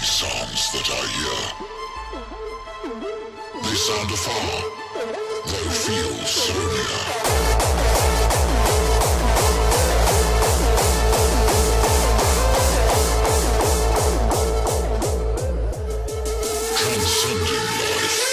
sounds that I hear. They sound afar, though feel so near. Transcending life.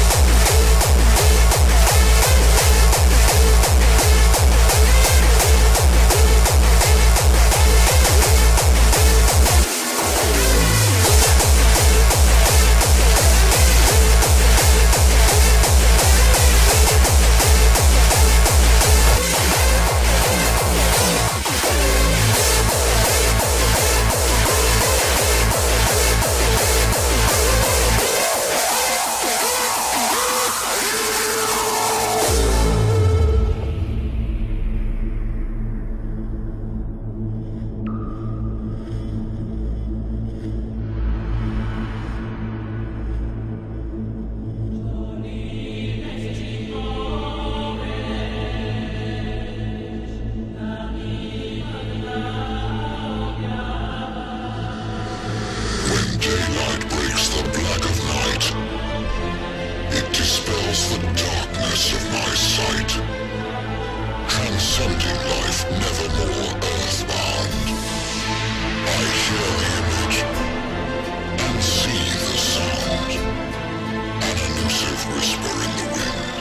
Daylight breaks the black of night. It dispels the darkness of my sight. Transcending life, nevermore earthbound. I hear the image and see the sound. An elusive whisper in the wind.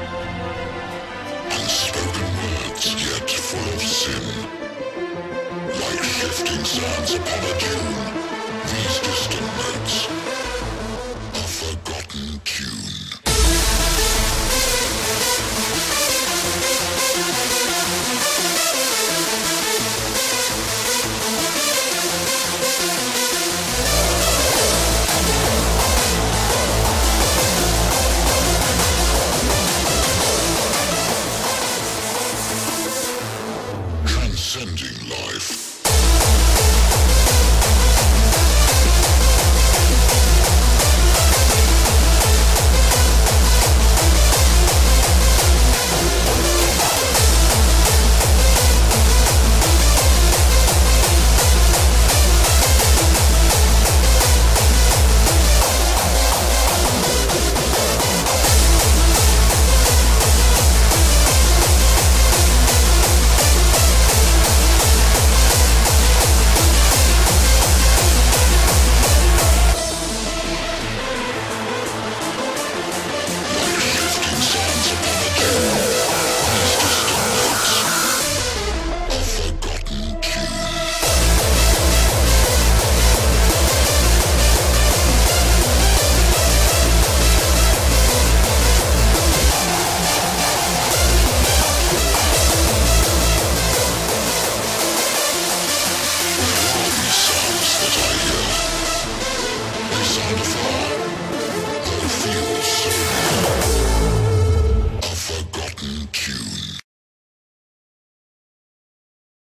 Unspoken words, yet full of sin. Like shifting sands upon a dune. These distant notes, a forgotten tune. Transcending life.